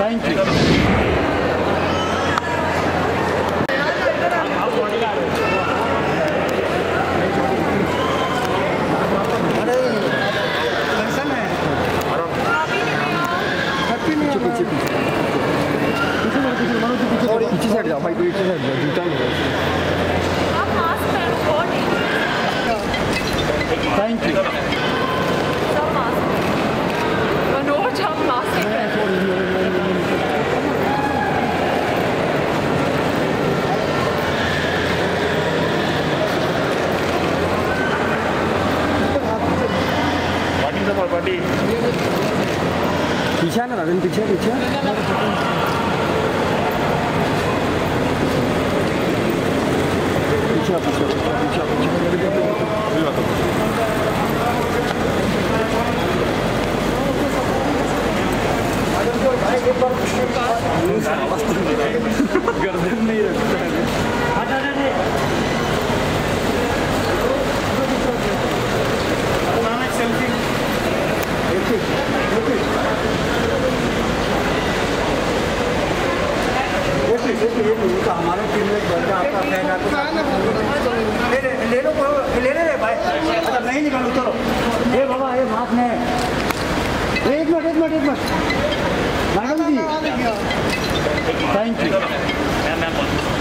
Thank you. पीछे side जाओ भाई, पीछे साइड जाओ, जूता नहीं। आप मास्क पहनो, कौन है? Thank you. सब मास्क मनोज, हम मास्क पहनो। पार्टी पीछे ना राजन, पीछे पीछे गर्दन नहीं रखता है। सेल्फी हमारा टीम में ले लो भाई, अच्छा नहीं निकाल, उतरो। ये बाबा ये हाथ में एक minute madam ji, thank you.